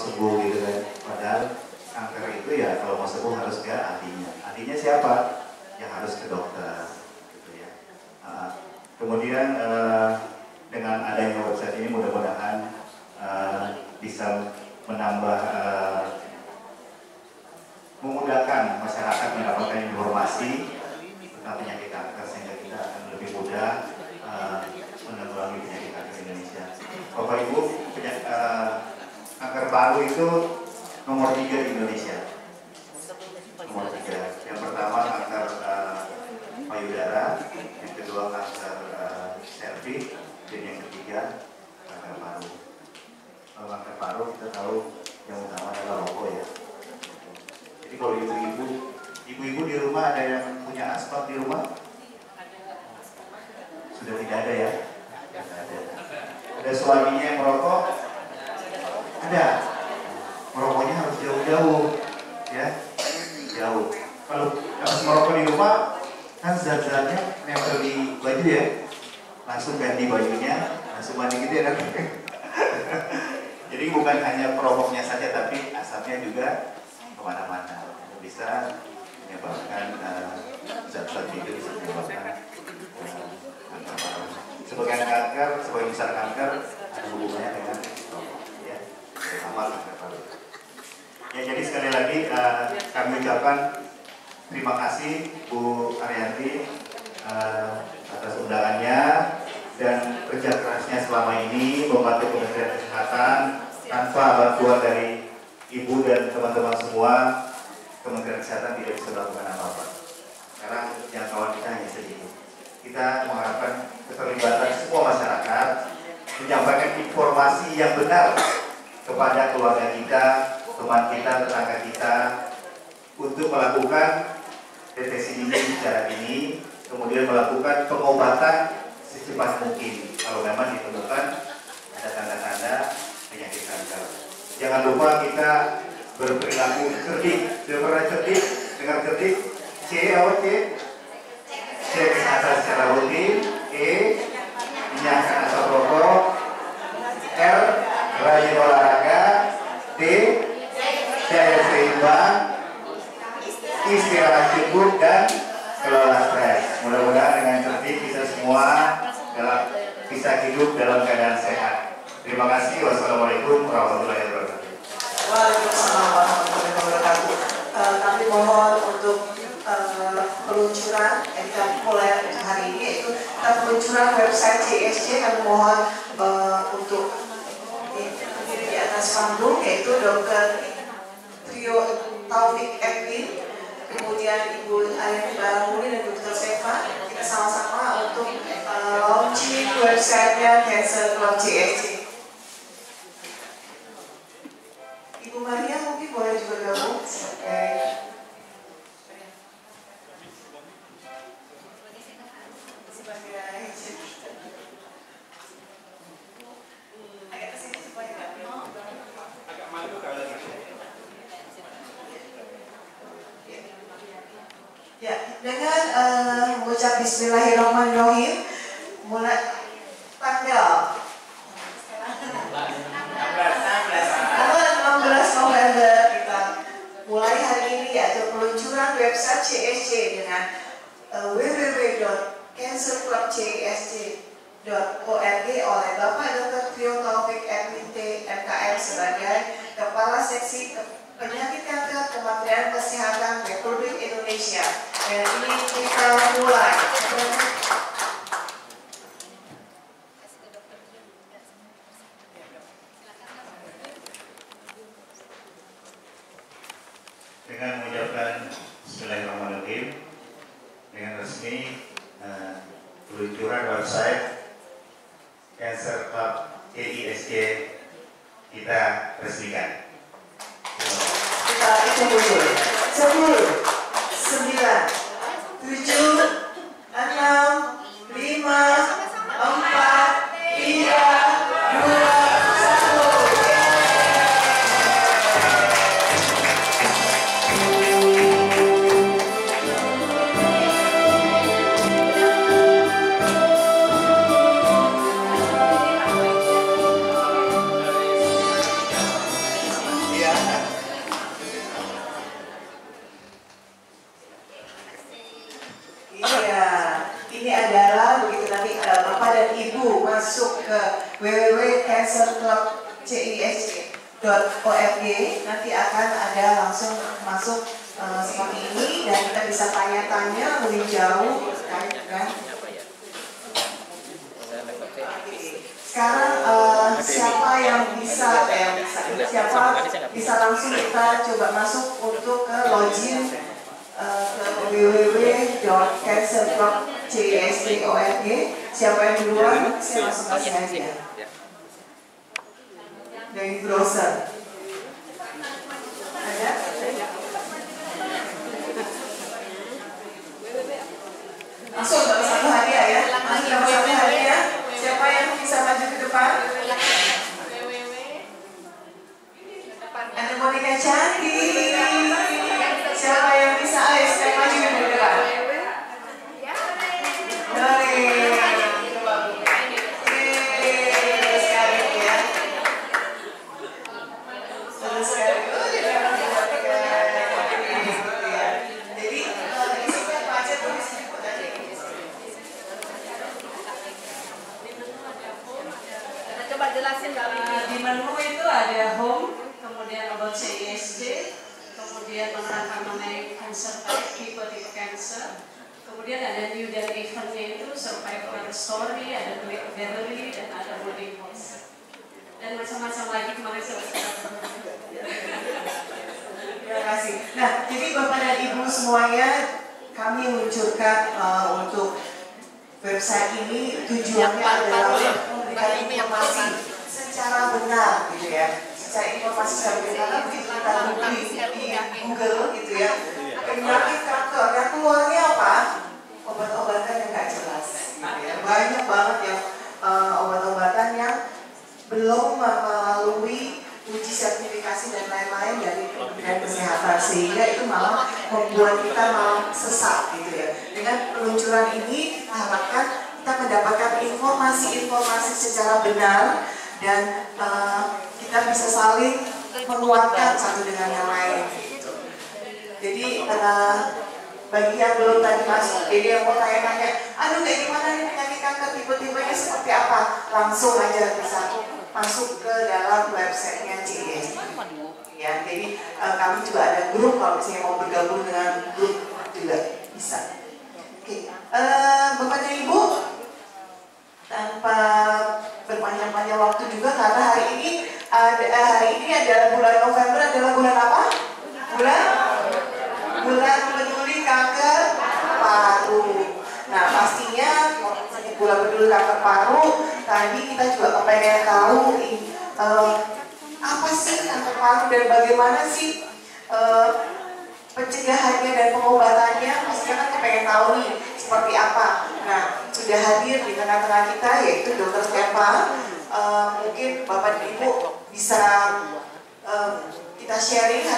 sembuh gitu kan. Padahal kanker itu ya kalau mau sembuh harus ke ahlinya. Ahlinya siapa? Yang harus ke dokter gitu ya. Kemudian dengan adanya website ini mudah-mudahan bisa menambah memudahkan masyarakat mendapatkan informasi tentang penyakit kanker sehingga kita akan lebih mudah menanggulangi penyakit kanker di Indonesia. Bapak Ibu, kanker paru itu nomor 3 di Indonesia. Nomor 3. Yang pertama kanker payudara, yang kedua kanker serviks, dan yang ketiga kanker paru. Kalau kanker paru kita tahu yang utama adalah rokok ya. Jadi kalau ibu-ibu di rumah ada yang punya asma di rumah? Sudah tidak ada ya? Tidak ada. Ada suaminya yang merokok? Ada. Merokoknya harus jauh-jauh, ya, jauh. Kalau merokok di rumah, kan zat-zatnya nempel di baju ya, langsung ganti bajunya, langsung mandi gitu ya. Jadi bukan hanya perokoknya saja, tapi asapnya juga kemana-mana. Bisa menyebabkan zat-zat itu bisa menyebabkan kanker paru. Sebagian kanker, sebagian besar kanker ada hubungannya dengan ya, terutama kanker paru. Ya, jadi sekali lagi kami ucapkan terima kasih Bu Arianti atas undangannya dan kerja kerasnya selama ini membantu Kementerian Kesehatan. Tanpa bantuan dari Ibu dan teman-teman semua, Kementerian Kesehatan tidak bisa melakukan apa-apa. Sekarang jangkauan kita hanya sedikit. Kita mengharapkan keterlibatan semua masyarakat, menyampaikan informasi yang benar kepada keluarga kita, teman kita, tetangga kita, untuk melakukan deteksi dini secara dini, kemudian melakukan pengobatan secepat mungkin kalau memang ditemukan ada tanda-tanda penyakit kanker. Jangan lupa kita berperilaku cerdik. Sudah pernah cerdik? Dengar cerdik? C apa C? Cek kesehatan secara rutin. E, hindarkan asap rokok. R, rajin olahraga. D, daya seimbang. Istirahat cukup dan kelola stres. Mudah-mudahan dengan cerdik kita semua bisa hidup dalam keadaan sehat. Terima kasih. Wassalamualaikum warahmatullahi wabarakatuh. Waalaikumsalam warahmatullahi wabarakatuh. Kami mohon untuk peluncuran kita mulai hari ini, yaitu peluncuran website CSC. Kami mohon untuk di atas panggung, yaitu Dr. Trio Taufik Edwin, kemudian Ibu Arianti Barangmuli dan Dr. Seva. Kita sama-sama untuk launching websitenya Cancer Club CSC. Ibu Maria mungkin boleh juga gabung sebagai agak kesini supaya agak malu kalau ya, dengan mengucap Bismillahirrahmanirrahim, mulai tanggal 16 November kita mulai hari ini, yaitu peluncuran website CSC dengan www.cancerclubcsc.org oleh Bapak Dr. Trio Taufik Edwin T. MKM sebagai Kepala Seksi Penyakit Kanker Kementerian Kesehatan Republik Indonesia. Dan ini kita mulai. Dengan mengucapkan Bismillahirrahmanirrahim, dengan resmi peluncuran website Cancer Club CISC kita resmikan. Kita hitung dulu. 10, 9, 7, 6, 5, 4, 3, 2, Iya, ini adalah begitu nanti Bapak dan Ibu masuk ke www.cancerclubcisg.org, nanti akan ada langsung masuk seperti ini dan kita bisa tanya-tanya lebih jauh terkait dengan. Sekarang siapa yang bisa langsung kita coba masuk untuk ke login ke www.cancerclubcisg.org. Siapa yang duluan? Saya langsung kasih aja dari browser. Ada? Langsung dapat satu hadiah ya. Langsung dapat satu hadiah. Siapa yang bisa maju ke depan? Ada boneka cantik. Siapa yang bisa? Ayo saya maju ke depan. Di menu itu ada home, kemudian about CISG, kemudian menerangkan mengenai cancer type, tipe-tipe cancer, kemudian ada new dan eventnya itu survivor story, ada click gallery, dan ada boarding house, dan macam-macam lagi kemarin saya. Terima kasih. Nah, jadi Bapak dan Ibu semuanya, kami meluncurkan untuk website ini tujuannya adalah memberikan informasi secara benar gitu ya, secara informasi secara benar. Karena begitu kita googling di Google gitu ya, penyakit kanker yang keluarnya apa? Obat-obatan yang nggak jelas gitu ya. Banyak banget yang obat-obatan yang belum melalui uji sertifikasi dan lain-lain dari Kementerian Kesehatan, sehingga itu malah membuat kita malah sesat gitu ya. Dengan peluncuran ini harapkan kita mendapatkan informasi-informasi secara benar dan kita bisa saling menguatkan satu dengan yang lain. Jadi bagi yang belum tadi masuk, jadi yang mau tanya-tanya, aduh kayak gimana nih penyakit kanker, tipe-tipenya seperti apa, langsung aja bisa masuk ke dalam websitenya CISG. Ya, jadi kami juga ada grup, kalau misalnya mau bergabung dengan grup juga bisa. Oke, Bapak dan Ibu, tanpa berpanjang-panjang waktu juga, karena hari ini adalah bulan November, adalah bulan apa? Bulan peduli kanker paru. Nah, pastinya bulan peduli kanker paru, tadi kita juga kepengen tahu apa sih kanker paru dan bagaimana sih pencegahannya dan pengobatannya. Pastinya kan kepengen tahu nih seperti apa. Nah, sudah hadir di tengah-tengah kita yaitu Dr. Stepa. Mungkin Bapak dan Ibu bisa kita sharing